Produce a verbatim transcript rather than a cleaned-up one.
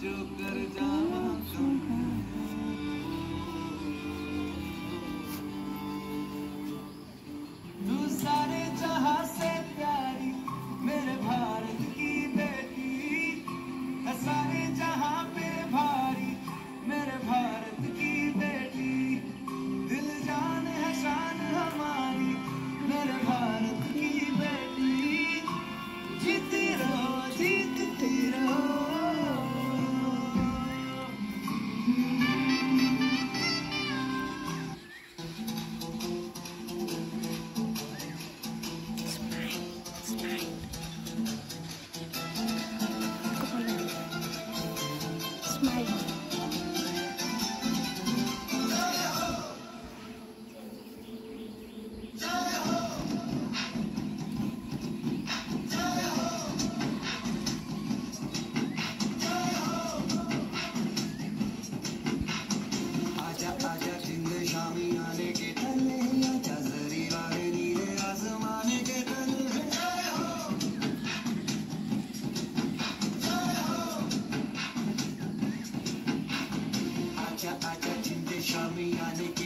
जो कर जाना तुम। तू सारे जहां से प्यारी मेरे भारत की बेटी है, सारे जहां पे भारी मेरे भारत की बेटी। दिल जान है शान हमारी मेरे भारत की बेटी। जीती रहो जीतती रहो। आजा आजा जिंदे शामी आने